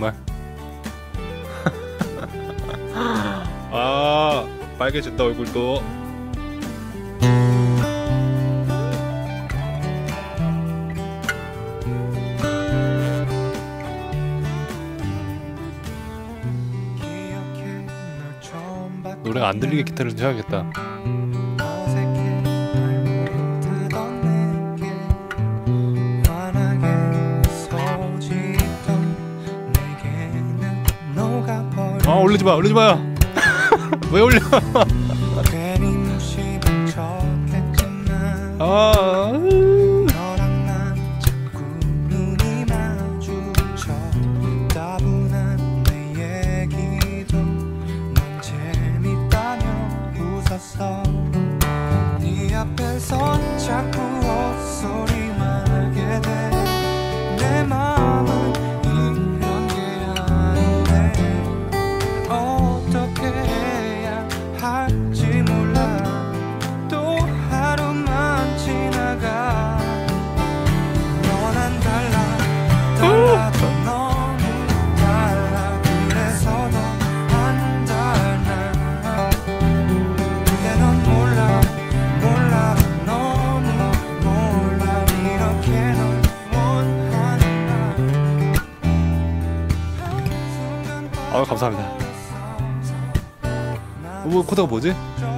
정말. 아, 빨개졌다 얼굴도. 노래가 안 들리게 기타를 쳐야겠다. 아, 올리지 마, 올리지 마요. 왜 올려? 아. 네 앞에서 자꾸 헛소리만 하게 돼. 내 마음은 이런 게 아닌데 어떻게 해야 할지 몰라. 또 하루만 지나가. 너랑 달라 달라 더 너무 달라. 그래서 더 안 달라. 근데 넌 몰라 몰라 너무 몰라. 이렇게 널 원하는가. 아, 감사합니다. 뭐 코드가 뭐지?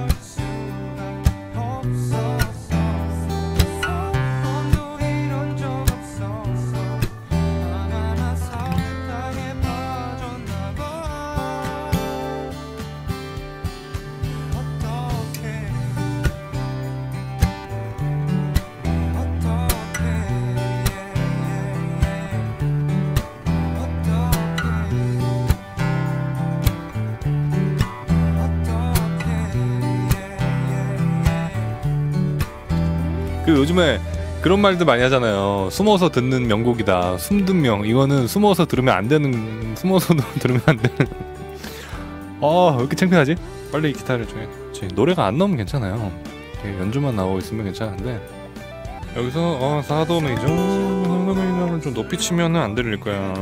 그 요즘에 그런 말도 많이 하잖아요. 숨어서 듣는 명곡이다. 숨든 명. 이거는 숨어서 들으면 안 되는, 숨어서도 들으면 안 되는. 왜 이렇게 창피하지? 빨리 기타를 줘야지. 노래가 안 나오면 괜찮아요. 연주만 나오고 있으면 괜찮은데. 여기서 사도 메이저, 사도 메이저를 좀 높이 치면은 안 들릴 거야.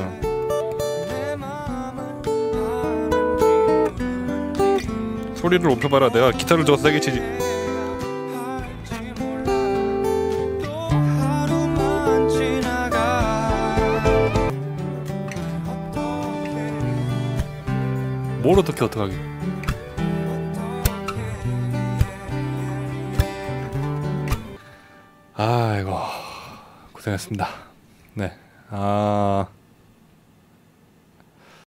소리를 높여봐라. 내가 기타를 더 세게 치지. 뭘 어떡하게. 아이고, 고생했습니다. 네.